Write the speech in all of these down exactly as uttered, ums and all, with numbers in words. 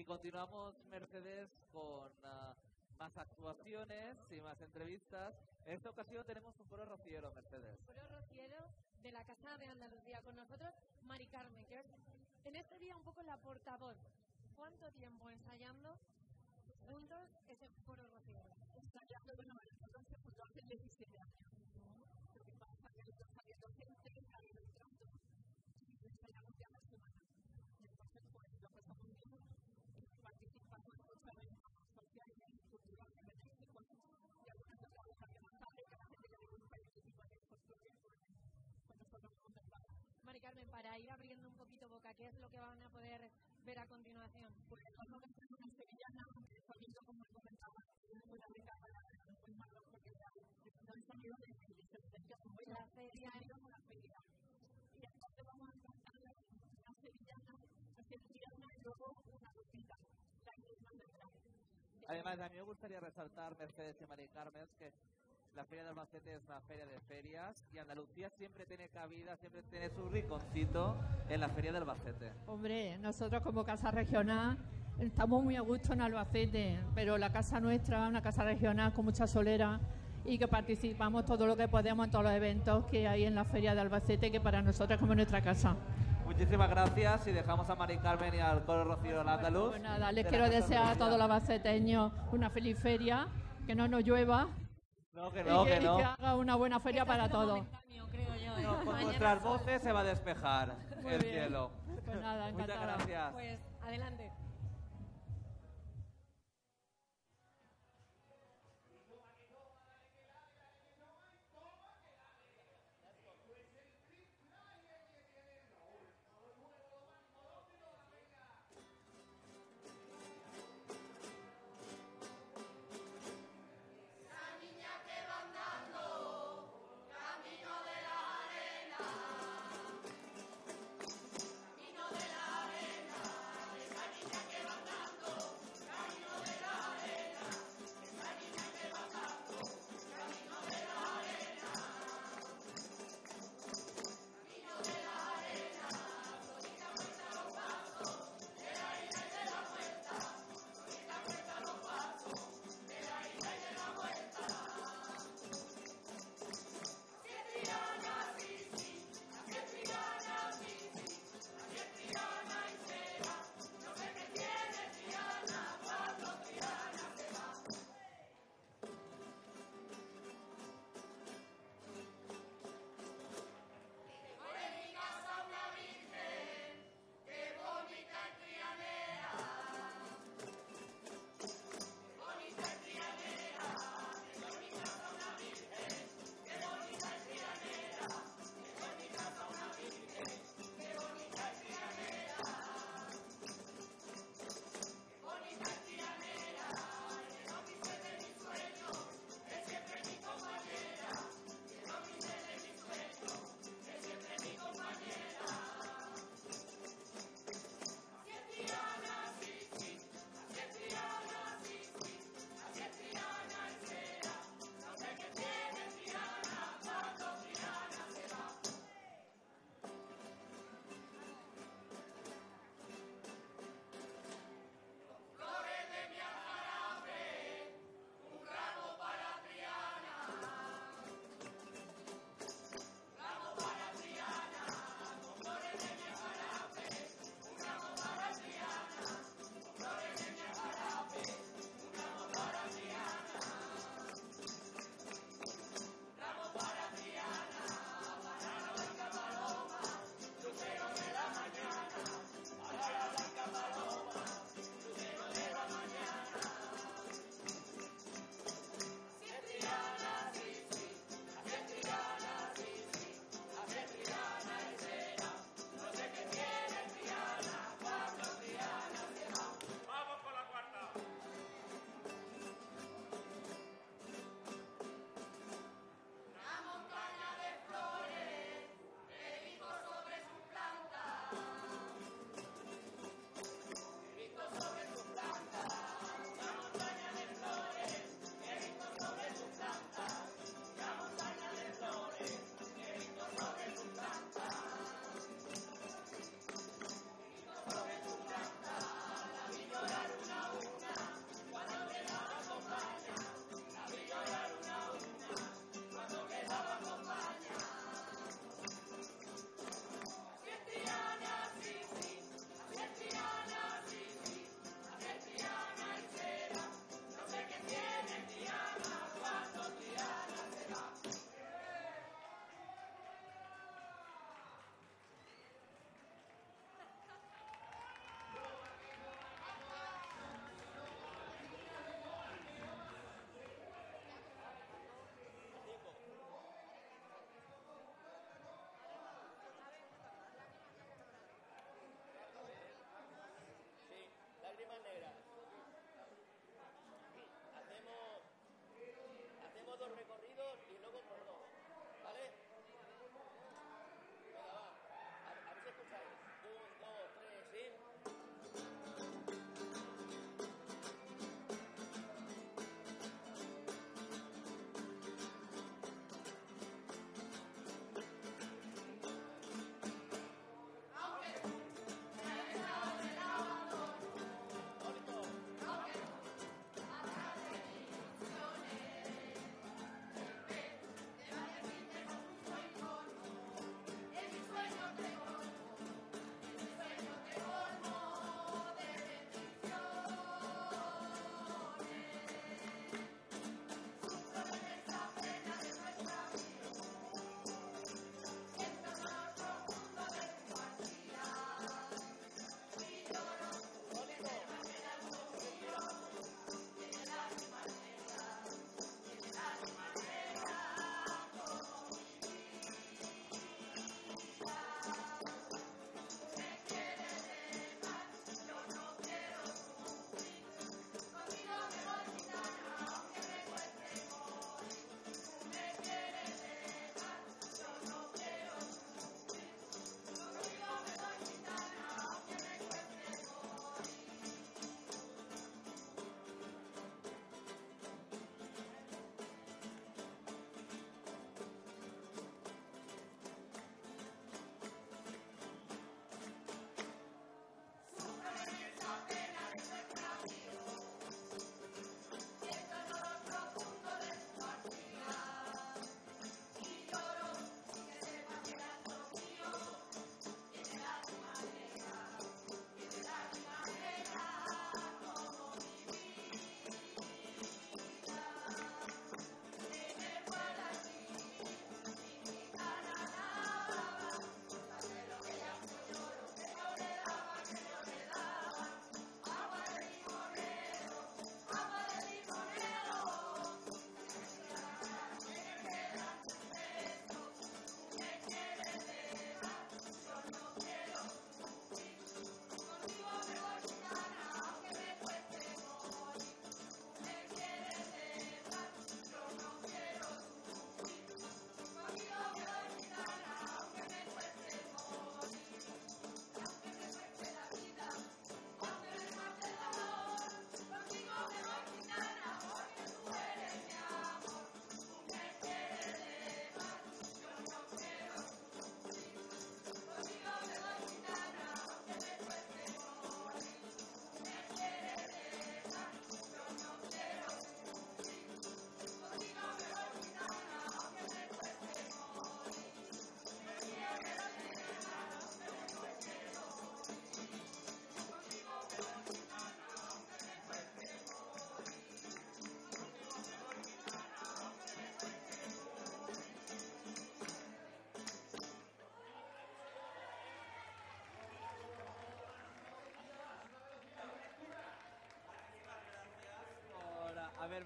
Y continuamos, Mercedes, con uh, más actuaciones y más entrevistas. En esta ocasión tenemos un coro rociero, Mercedes. Un coro rociero de la Casa de Andalucía. Con nosotros, Mari Carmen, que es en este día un poco la portavoz. ¿Cuánto tiempo ensayando juntos ese coro rociero? Ensayando, bueno, nosotros se fundó hace diecisiete años. Lo que pasa es que yo salí docente, salí del trato, y ensayamos ya la semana. Entonces, pues, lo que estamos viendo es participar en muchos eventos sociales y culturales benéficos y algunas otras cosas que nos sale, que la gente que le gusta participar en estos proyectos, pues nosotros conversamos. Mari Carmen, para ir abriendo un poquito boca, ¿qué es lo que van a poder ver a continuación? Pues vamos a hacer una sevillana, aunque está viendo, como comentaba, muy la rica para el malo, porque no he salido de licencia como ella, la feria es una feria. Y entonces vamos a cantar una sevillana, una sevillana y luego una rosita, la misma verdad. Además, a mí me gustaría resaltar, Mercedes y Mari Carmen, que la Feria de Albacete es una feria de ferias y Andalucía siempre tiene cabida, siempre tiene su rinconcito en la Feria de Albacete. Hombre, nosotros como Casa Regional estamos muy a gusto en Albacete, pero la casa nuestra es una casa regional con mucha solera y que participamos todo lo que podemos en todos los eventos que hay en la Feria de Albacete, que para nosotros es como nuestra casa. Muchísimas gracias y dejamos a Mari Carmen y al coro Rocío al Andaluz. Pues nada, les quiero desear a todos los albaceteños una feliz feria, que no nos llueva. No, que no, y que, que no. Y que haga una buena feria para todos. Creo yo, ¿eh? No, con nuestras voces se va a despejar Muy el bien. cielo. Pues nada, Muchas encantada. gracias. Pues adelante. Camino de la arena, de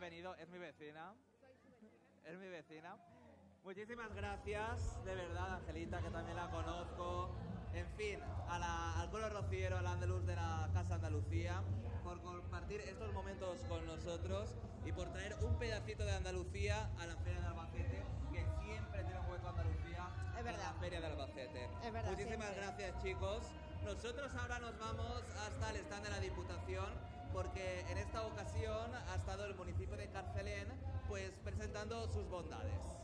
venido, es mi vecina. Es mi vecina. Muchísimas gracias, de verdad, Angelita, que también la conozco. En fin, a la, al pueblo rociero, al andaluz de la Casa Andalucía, por compartir estos momentos con nosotros y por traer un pedacito de Andalucía a la Feria de Albacete, que siempre tiene un hueco Andalucía Es verdad. en la Feria de Albacete. Es verdad, Muchísimas siempre. gracias, chicos. Nosotros ahora nos vamos hasta el stand de la Diputación, porque en esta ocasión ha estado el municipio de Carcelén pues presentando sus bondades.